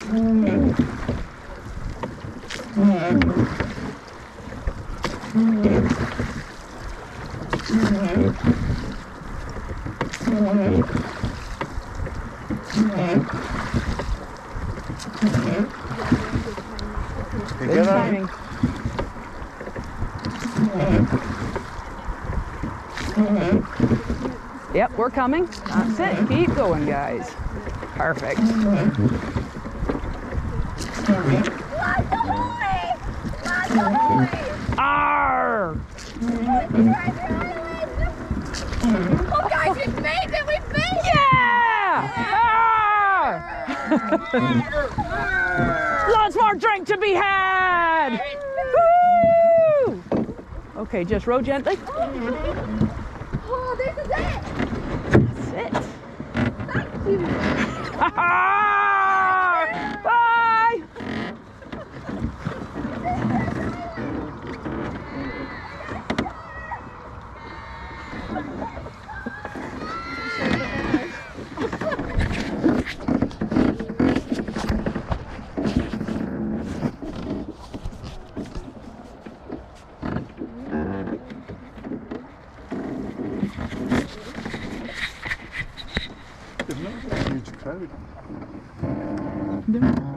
Good timing. Yep, we're coming. That's it. Keep going, guys. Perfect. Arr! Oh, guys, we made it! We made it! Yeah! Arr! Lots more drink to be had! Woo! Okay, just row gently. Oh, this is it! That's it. Thank you! Bye! There's not a huge crowd. No.